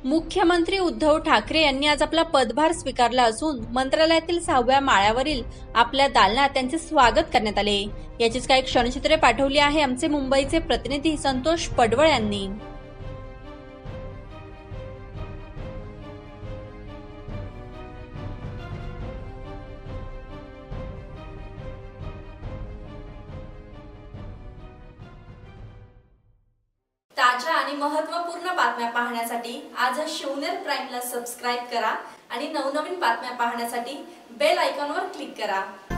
मुख्यमंत्री उद्धव ठाकरे यांनी आज आपला पदभार स्वीकारला असून मंत्रालयातील 6व्या माळ्यावरील आपल्या दालनात त्यांचे स्वागत करण्यात आले। याचीच काही क्षणचित्रे पाठवली आहे आमचे मुंबईचे प्रतिनिधी संतोष पडवळ यांनी। ताज्या आणि महत्त्वपूर्ण बातम्या पाहण्यासाठी आजच शिवनेर प्राईमला सबस्क्राइब करा आणि नवनवीन बातम्या पाहण्यासाठी बेल आयकॉनवर क्लिक करा।